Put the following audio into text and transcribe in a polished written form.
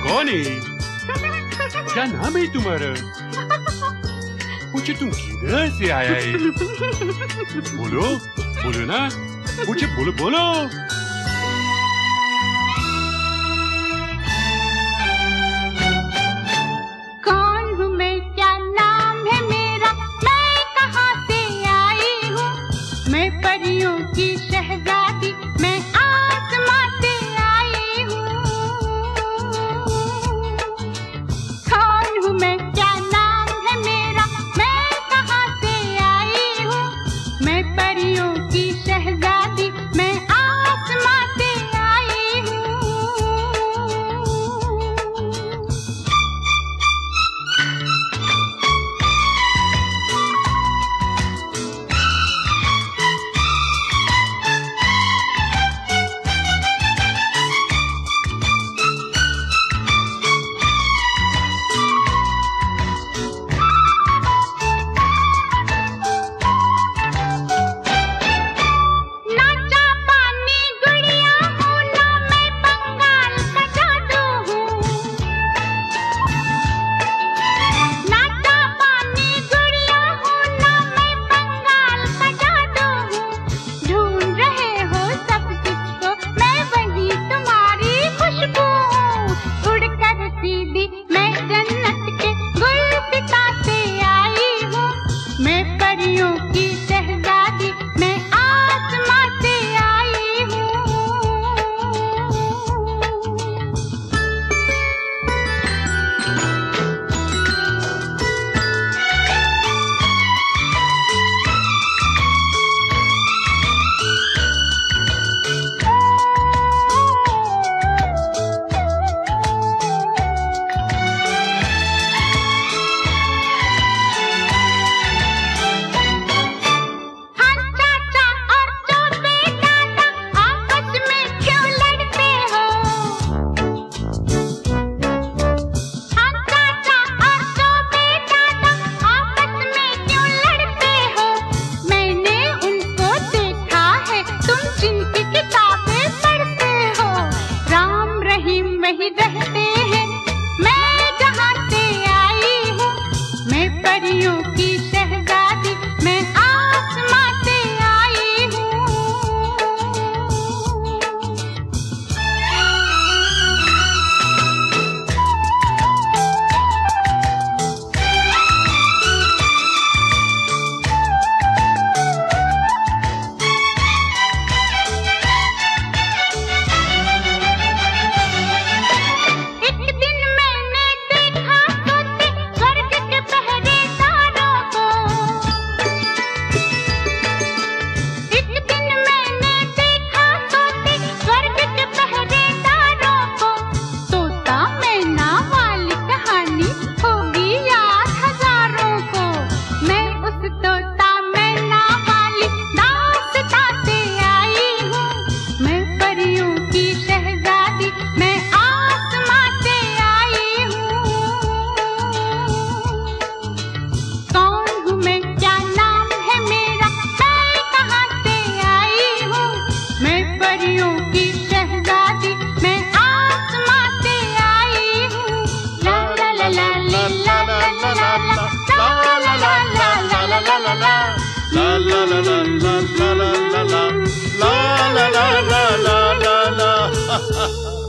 कौन है? क्या नाम है तुम्हारा? मुझे तुम किधर से आया है? बोलो बोलो ना, मुझे बोलो बोलो। कौन हूँ मैं, क्या नाम है मेरा, मैं कहाँ से आई हूँ? मैं परियों की शहजादी, मैं आसमां से आई हूँ। कौन हूँ मैं, क्या नाम है मेरा, मैं कहाँ से आई हूँ? मैं परियों की शहजादी, मैं आसमां से आई हूँ। ना जापानी गुड़िया हूँ, ना मैं बंगाल का जादू हूँ। ना जापानी गुड़िया हूँ, ना मैं बंगाल का जादू हूँ। ढूंढ रहे हो सब कुछ को, मैं वही तुम्हारी खुशबू हूँ। उड़कर सीधी मैं जन्नत के गुलसिता से आई हूँ। मैं परियों की शहजादी, मैं आसमां से आई हूँ। हाँ चाचा और चौबे दादा, आपस में क्यों लड़ते हो? हाँ चाचा और चौबे दादा, आपस में क्यों लड़ते हो? मैंने उनको देखा है, तुम जिनकी किताबें पढ़ते हो। राम रहीम वही रहते हैं, मैं जहाँ से आई हूँ। मैं परियों की शहजादी, मैं आसमां से आई हूँ। एक दिन मैंने देखा सोते स्वर्ग के पहरेदारों को। एक दिन मैंने देखा सोते स्वर्ग के पहरेदारों को। तोता मैना वाली कहानी होगी याद हजारों को। मैं उस तोता मैना वाली दास्तां से आई हूँ। मैं परियों की शहजादी, मैं आसमां से आई हूँ। कौन हूँ मैं, क्या नाम है मेरा, मैं कहाँ से आई हूँ? मैं परियों की शहजादी, मैं आसमां से आई हूँ। ला ला ला ला ला ला ला ला ला ला ला ला ला ला ला ला ला। La la la la la la la la la la la la la la la la